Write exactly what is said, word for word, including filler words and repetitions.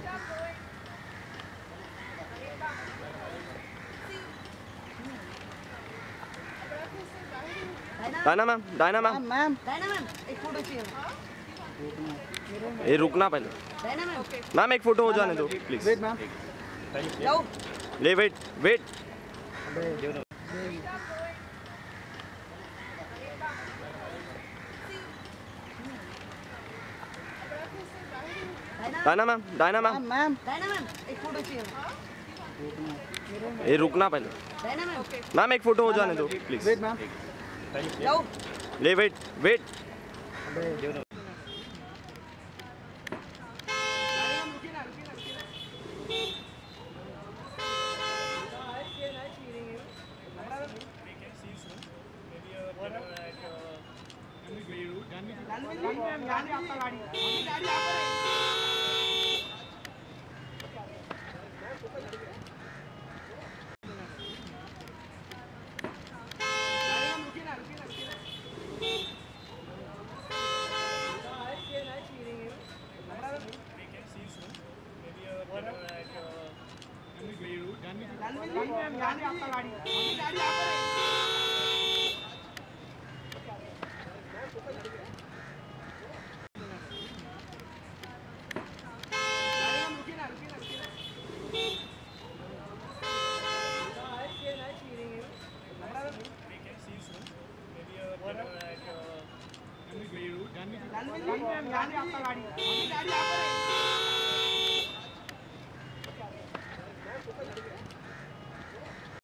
Diana ma'am, Diana ma'am, ma'am, Diana ma'am, एक photo चाहिए। ये रुकना पहले। डायना मैम, मैम एक फोटो हो जाने दो प्लीज। वेट मैम, जाओ। ले wait wait. Diana ma'am, Diana ma'am, ma'am, Diana ma'am, एक फोटो चाहिए। ये रुकना पहले। डायना मैम, मैम एक फोटो हो जाने दो प्लीज। वेट मैम, जाओ। ले वेट वेट। गाड़ी